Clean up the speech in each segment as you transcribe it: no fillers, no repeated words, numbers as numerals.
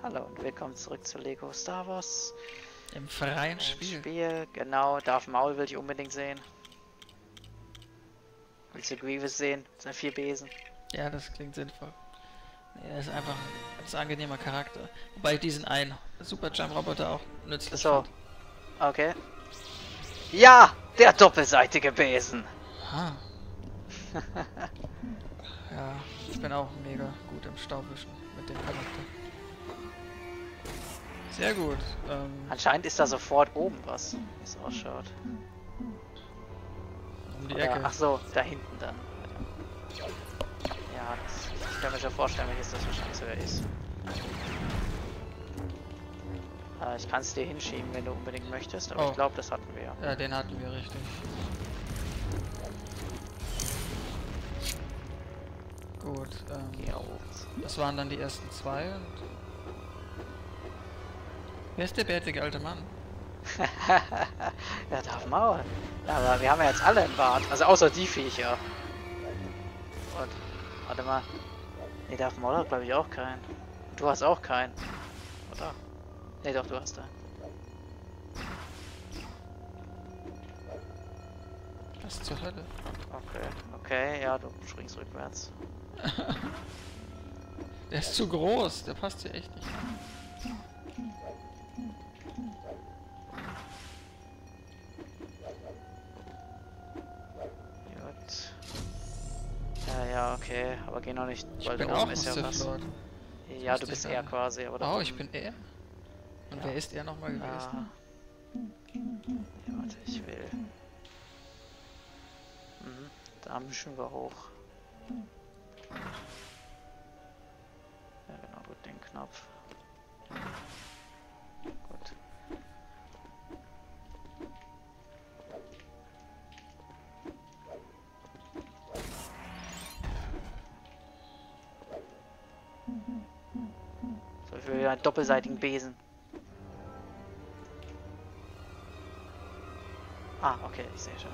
Hallo und willkommen zurück zu Lego Star Wars. Im freien Spiel. Genau, Darth Maul will ich unbedingt sehen. Willst du Grievous sehen? Das sind 4 Besen. Ja, das klingt sinnvoll. Er ist einfach ein ganz angenehmer Charakter. Wobei ich diesen einen Super Jump Roboter auch nützlich So, fand. okay. Ja, der doppelseitige Besen. Ah. Ja, ich bin auch mega gut im Staubwischen mit dem Charakter. Sehr gut. Anscheinend ist da sofort oben was, wie es ausschaut. Um die Oder, Ecke. ach so, da hinten dann. Ja, ich kann mir schon vorstellen, welches das wahrscheinlich sogar ist. Ich kann es dir hinschieben, wenn du unbedingt möchtest, aber Oh. ich glaube, das hatten wir. Ja, den hatten wir richtig. Gut, Geh auf. das waren dann die ersten 2 und... Wer ist der bärtige alte Mann? Ja, Darth Maul. Ja, aber wir haben ja jetzt alle einen Bart. Also außer die Viecher. Und, warte mal. Ne, Darth Maul hat glaube ich auch keinen. Du hast auch keinen. Oder? Ne, doch, du hast einen. Was zur Hölle? Okay, ja, du springst rückwärts. Der ist zu groß, der passt hier echt nicht. Gut. Ja, okay, aber geh noch nicht, Ich weil bin da auch oben ein ist ja was. Sith-Lord. Ja, wusste du bist ich er gar quasi, aber da Oh, oben- ich bin er? Und Ja. wer ist er nochmal gewesen? Ja, warte, ich will. Da mischen wir hoch. Ja, genau, gut, den Knopf. Gut. So, ich will wieder einen doppelseitigen Besen. Ah, okay, ich sehe schon.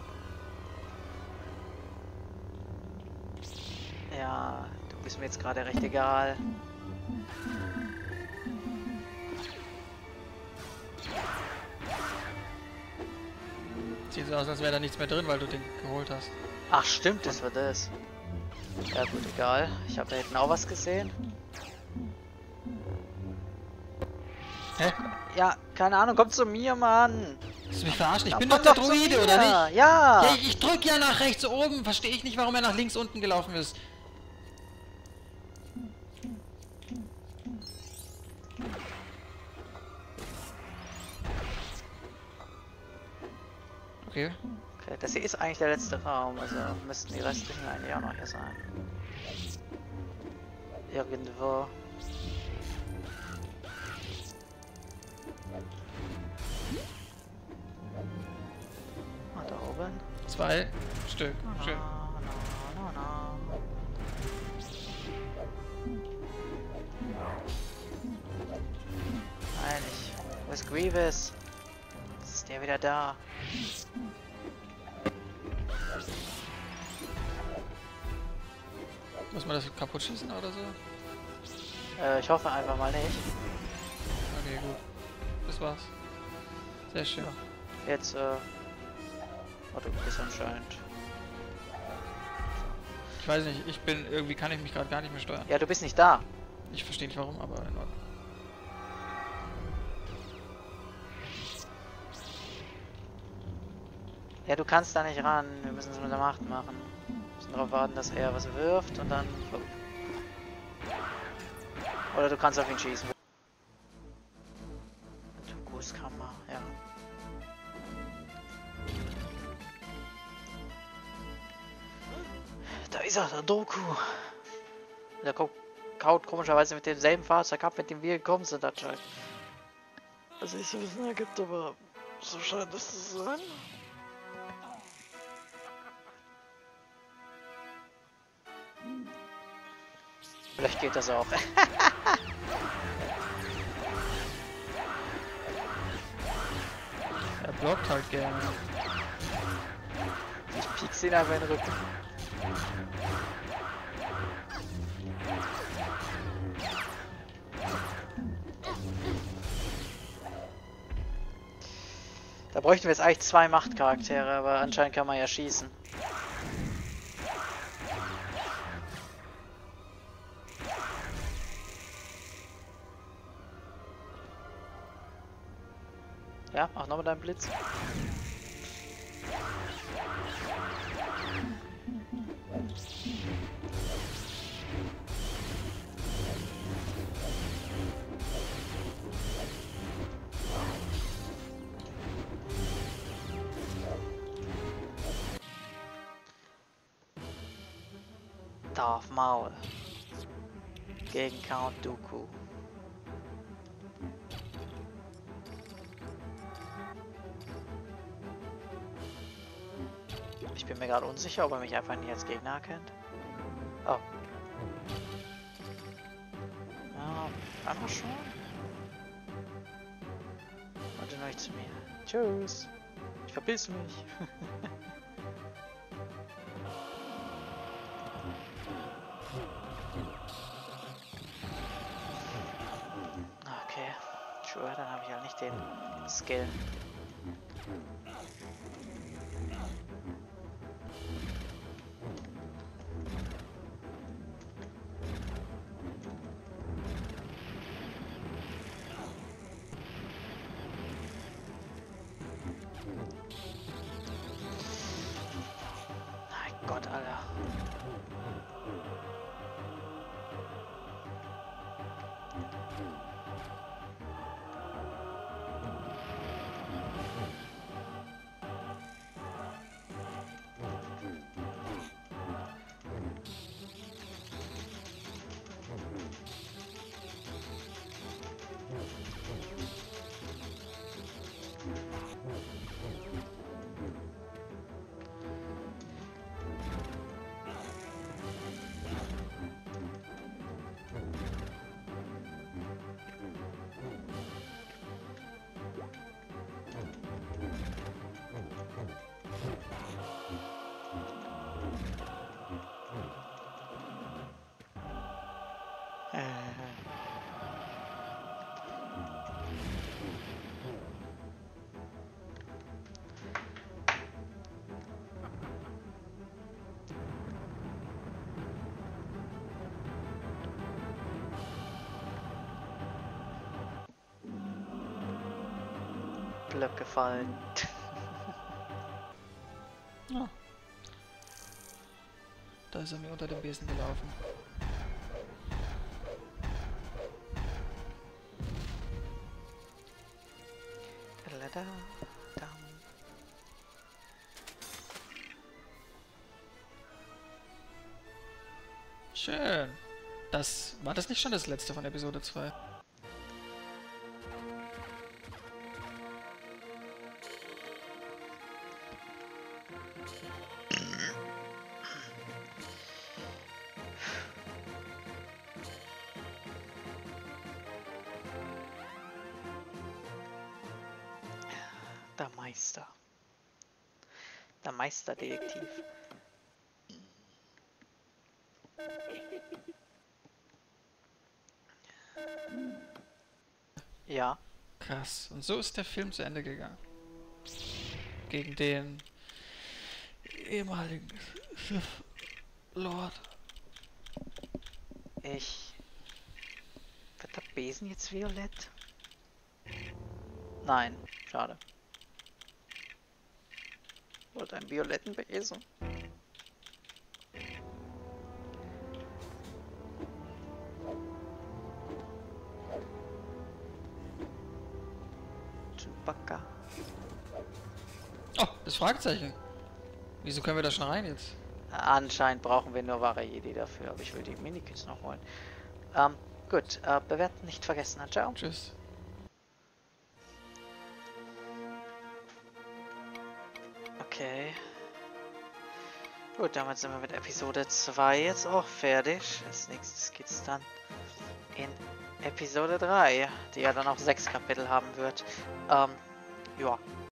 Ja, du bist mir jetzt gerade recht egal. Sieht so aus, als wäre da nichts mehr drin, weil du den geholt hast. Ach stimmt, das war das. Ja gut, egal. Ich habe da hinten auch was gesehen. Hä? Ja, keine Ahnung, komm zu mir, Mann. Willst du mich verarschen? Ich Ja, bin komm doch der zu Druide, mir. oder nicht? Ja. Ja, ich drück ja nach rechts oben. Verstehe ich nicht, warum er nach links unten gelaufen ist. Okay. Okay, das hier ist eigentlich der letzte Raum, also müssten die restlichen eigentlich auch noch hier sein. Irgendwo. Ah, da oben. 2 Stück. Schön. Nein, wo ist Grievous? Ist der wieder da? Muss man das kaputt schießen oder so? Ich hoffe einfach mal nicht. Okay, gut. Das war's. Sehr schön. Jetzt, oh, du bist anscheinend. Ich weiß nicht, ich bin irgendwie kann ich mich gerade gar nicht mehr steuern. Ja, du bist nicht da. Ich verstehe nicht warum, aber in Ordnung. Ja, du kannst da nicht ran. Wir müssen es mit der Macht machen. Wir müssen darauf warten, dass er was wirft und dann... Oder du kannst auf ihn schießen. Grußkammer, ja. Da ist er, der Doku. Der kaut komischerweise mit demselben Fahrzeug ab, mit dem wir gekommen sind anscheinend. Was ich so wissen ergibt, aber so scheint es zu sein. Vielleicht geht das auch. Er blockt halt gerne. Ich piekse ihn einfach in den Rücken. Da bräuchten wir jetzt eigentlich 2 Machtcharaktere, aber anscheinend kann man ja schießen. Ja, mach nochmal deinen Blitz. Darth Maul gegen Count Dooku. Ich bin mir gerade unsicher, ob er mich einfach nicht als Gegner erkennt. Oh. Ja, einmal schon. Warte noch nicht zu mir. Tschüss. Ich verpiss mich. Okay. Sure, dann habe ich halt nicht den Skill. Mein Gott, Alter. Blöcke fallen. Ja. Da ist er mir unter dem Besen gelaufen. Schön. Das war das nicht schon das letzte von Episode 2? Der Meister. Der Meisterdetektiv. Ja. Krass. Und so ist der Film zu Ende gegangen. Gegen den ehemaligen Sith Lord. Wird der Besen jetzt violett? Nein, schade. Ich wollte einen violetten Besen. Chewbacca. Oh, das Fragezeichen. Wieso können wir da schon rein jetzt? Anscheinend brauchen wir nur wahre Jedi dafür, aber ich will die Minikits noch holen. Gut, bewerten nicht vergessen. Ciao. Tschüss. Okay. Gut, damit sind wir mit Episode 2 jetzt auch fertig. Als nächstes geht's dann in Episode 3, die ja dann auch 6 Kapitel haben wird. Ja.